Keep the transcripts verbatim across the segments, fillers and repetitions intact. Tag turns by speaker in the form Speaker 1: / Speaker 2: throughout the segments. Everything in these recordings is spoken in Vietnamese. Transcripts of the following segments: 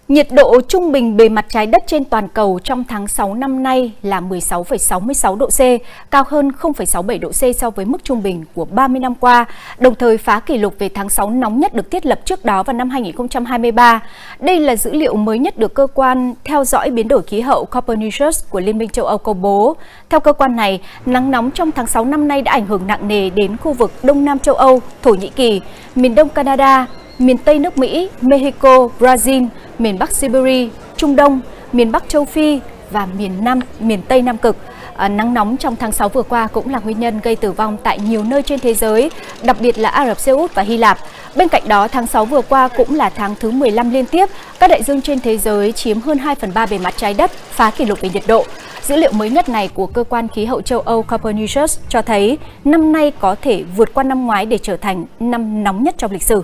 Speaker 1: Nhiệt độ trung bình bề mặt trái đất trên toàn cầu trong tháng sáu năm nay là mười sáu phẩy sáu mươi sáu độ C, cao hơn không phẩy sáu mươi bảy độ C so với mức trung bình của ba mươi năm qua, đồng thời phá kỷ lục về tháng sáu nóng nhất được thiết lập trước đó vào năm hai nghìn không trăm hai mươi ba. Đây là dữ liệu mới nhất được cơ quan theo dõi biến đổi khí hậu Copernicus của Liên minh châu Âu công bố. Theo cơ quan này, nắng nóng trong tháng sáu năm nay đã ảnh hưởng nặng nề đến khu vực Đông Nam châu Âu, Thổ Nhĩ Kỳ, miền Đông Canada, miền Tây nước Mỹ, Mexico, Brazil, miền Bắc Siberia, Trung Đông, miền Bắc châu Phi và miền Nam, miền Tây Nam Cực. À, nắng nóng trong tháng sáu vừa qua cũng là nguyên nhân gây tử vong tại nhiều nơi trên thế giới, đặc biệt là Ả Rập Xê Út và Hy Lạp. Bên cạnh đó, tháng sáu vừa qua cũng là tháng thứ mười lăm liên tiếp, các đại dương trên thế giới chiếm hơn hai phần ba bề mặt trái đất, phá kỷ lục về nhiệt độ. Dữ liệu mới nhất này của cơ quan khí hậu châu Âu Copernicus cho thấy năm nay có thể vượt qua năm ngoái để trở thành năm nóng nhất trong lịch sử.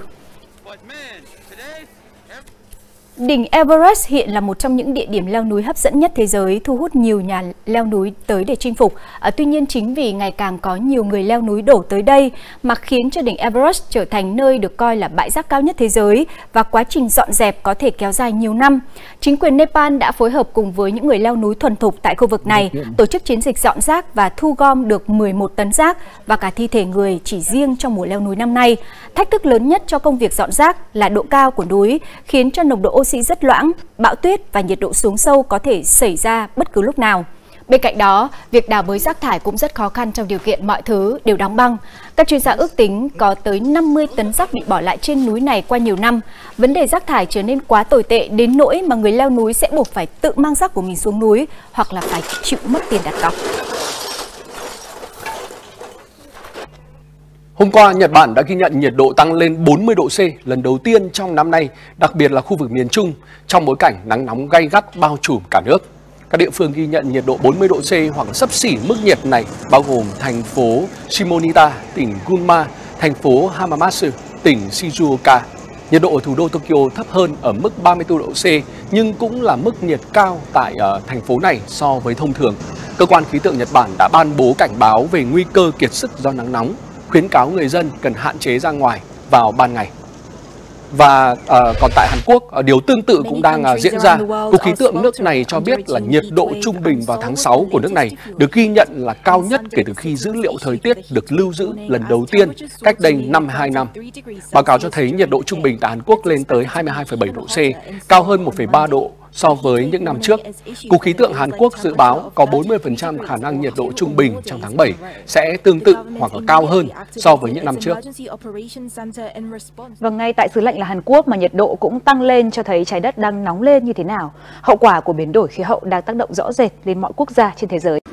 Speaker 1: Đỉnh Everest hiện là một trong những địa điểm leo núi hấp dẫn nhất thế giới, thu hút nhiều nhà leo núi tới để chinh phục. À, tuy nhiên, chính vì ngày càng có nhiều người leo núi đổ tới đây mà khiến cho đỉnh Everest trở thành nơi được coi là bãi rác cao nhất thế giới và quá trình dọn dẹp có thể kéo dài nhiều năm. Chính quyền Nepal đã phối hợp cùng với những người leo núi thuần thục tại khu vực này tổ chức chiến dịch dọn rác và thu gom được mười một tấn rác và cả thi thể người chỉ riêng trong mùa leo núi năm nay. Thách thức lớn nhất cho công việc dọn rác là độ cao của núi, khiến cho nồng độ oxy rất loãng, bão tuyết và nhiệt độ xuống sâu có thể xảy ra bất cứ lúc nào. Bên cạnh đó, việc đào bới rác thải cũng rất khó khăn trong điều kiện mọi thứ đều đóng băng. Các chuyên gia ước tính có tới năm mươi tấn rác bị bỏ lại trên núi này qua nhiều năm. Vấn đề rác thải trở nên quá tồi tệ đến nỗi mà người leo núi sẽ buộc phải tự mang rác của mình xuống núi hoặc là phải chịu mất tiền đặt cọc.
Speaker 2: Hôm qua, Nhật Bản đã ghi nhận nhiệt độ tăng lên bốn mươi độ C lần đầu tiên trong năm nay, đặc biệt là khu vực miền Trung, trong bối cảnh nắng nóng gay gắt bao trùm cả nước. Các địa phương ghi nhận nhiệt độ bốn mươi độ C hoặc xấp xỉ mức nhiệt này bao gồm thành phố Shimonita, tỉnh Gunma, thành phố Hamamatsu, tỉnh Shizuoka. Nhiệt độ ở thủ đô Tokyo thấp hơn ở mức ba mươi tư độ C, nhưng cũng là mức nhiệt cao tại uh, thành phố này so với thông thường. Cơ quan khí tượng Nhật Bản đã ban bố cảnh báo về nguy cơ kiệt sức do nắng nóng, khuyến cáo người dân cần hạn chế ra ngoài vào ban ngày. Và uh, còn tại Hàn Quốc, uh, điều tương tự cũng đang uh, diễn ra. Cục khí tượng nước này cho biết là nhiệt độ trung bình vào tháng sáu của nước này được ghi nhận là cao nhất kể từ khi dữ liệu thời tiết được lưu giữ lần đầu tiên cách đây năm mươi hai năm. Báo cáo cho thấy nhiệt độ trung bình tại Hàn Quốc lên tới hai mươi hai phẩy bảy độ C, cao hơn một phẩy ba độ so với những năm trước. Cục khí tượng Hàn Quốc dự báo có bốn mươi phần trăm khả năng nhiệt độ trung bình trong tháng bảy sẽ tương tự hoặc là cao hơn so với những năm trước.
Speaker 3: Và ngay tại xứ lạnh là Hàn Quốc mà nhiệt độ cũng tăng lên cho thấy trái đất đang nóng lên như thế nào. Hậu quả của biến đổi khí hậu đang tác động rõ rệt lên mọi quốc gia trên thế giới.